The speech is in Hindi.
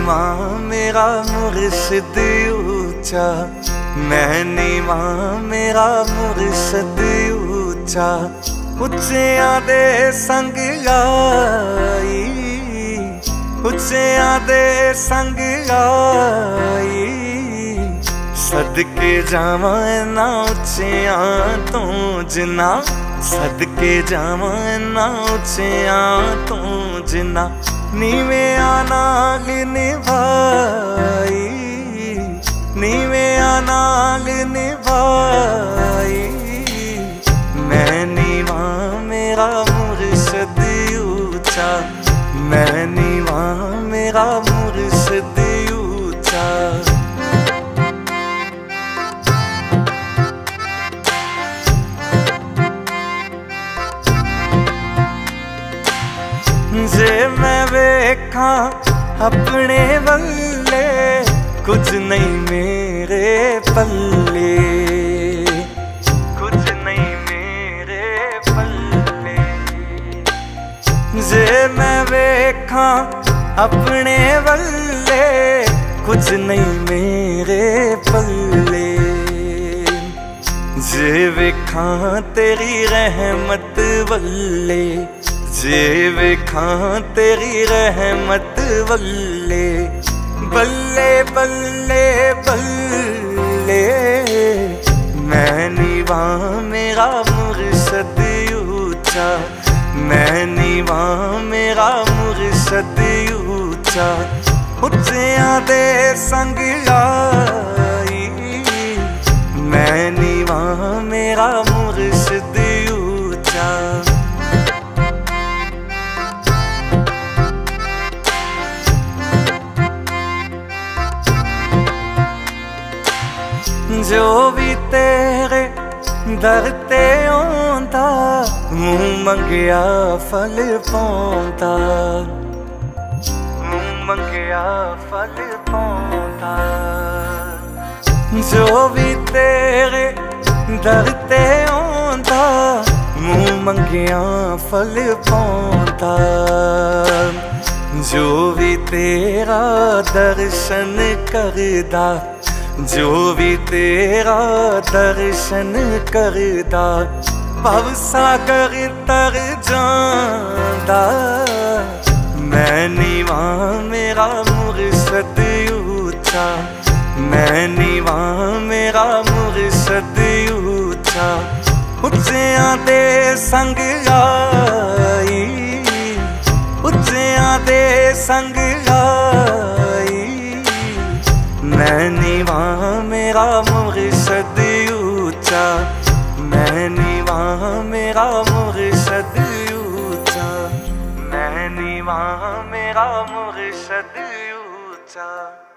नीवा मेरा मुर्शिद ऊंचा, मैं नीवा मेरा मुर्शिद ऊंचा। उच्चियां दे संग आई, उच्चियां दे संग आई, सदके जावां इन्हां उच्चियां तो जिन्ना, सदके जावां इन्हां उच्चियां तो जिन्ना। नीवेआं नाल निभाई, नीवेआं नाल निभाई, मैं नीवा मेरा मुर्शिद ऊंचा, मैं नीवा मेरा मुर्शिद ऊंचा। जे मैं वेखा अपने वल्ले, कुछ नहीं मेरे पल्ले, कुछ नहीं मेरे पल्ले। जे मैं वेखा अपने वल्ले, कुछ नहीं मेरे पल्ले। जे वेखा तेरी रहमत वल्ले, जे वेखा तेरी रहमत वल्ले, बल्ले बल्ले बल्ले, मैं नीवा मेरा मुर्शिद ऊंचा, मैं नीवा मेरा मुर्शिद ऊंचा। उच्चियां दे संग आई, मैं नीवा मेरा मुर्शिद ऊंचा। जो भी तेरे दर ते आंदा, मुँह मंगिया फल पांदा, मुँह मंगिया फल पांदा। जो भी तेरे दर ते आंदा, मुँह मंगिया फल पांदा। जो भी तेरा दर्शन करदा, जो भी तेरा दर्शन करदा, भव सागर तर जांदा। मैं नीवा मेरा मुर्शिद ऊंचा, मैं नीवा मेरा मुर्शिद ऊंचा। उच्चियां दे संग आई, उच्चियां दे संग आई, मैं नीवा मेरा मुर्शिद ऊंचा, मैं नीवा मेरा मुर्शिद ऊंचा, मैं नीवा मेरा मुर्शिद ऊंचा।